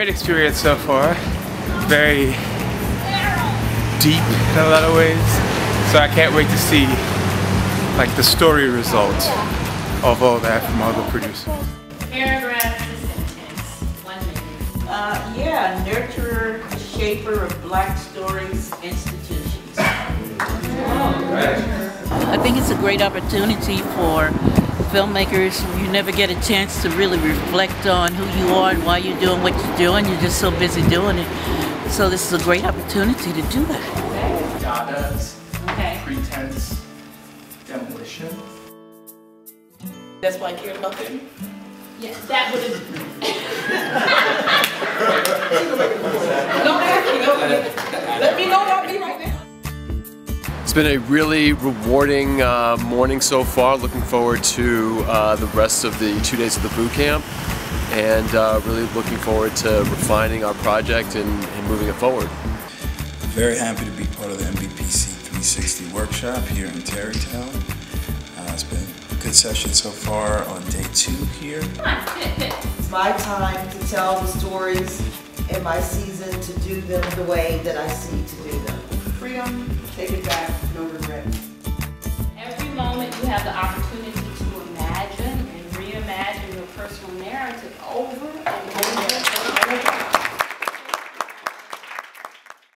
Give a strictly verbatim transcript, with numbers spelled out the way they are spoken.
great experience so far. Very deep in a lot of ways. So I can't wait to see like the story result of all that from all the producers. Paragraph to sentence. One minute. Uh, yeah, nurturer, shaper of Black stories, institutions. I think it's a great opportunity for filmmakers. You never get a chance to really reflect on who you are and why you're doing what you're doing. You're just so busy doing it. So this is a great opportunity to do that. Dada's, Okay. pretense, demolition. That's why I cared about them. Yes, that would have. Don't ask me, don't let me know about me right now. It's been a really rewarding uh, morning so far. Looking forward to uh, the rest of the two days of the boot camp, and uh, really looking forward to refining our project and, and moving it forward. Very happy to be part of the M B P C three sixty workshop here in Tarrytown. Uh, it's been a good session so far on day two here. It's my time to tell the stories in my season, to do them the way that I see to do them. Freedom, take it back, no regret. Every moment you have the opportunity to imagine and reimagine your personal narrative over and over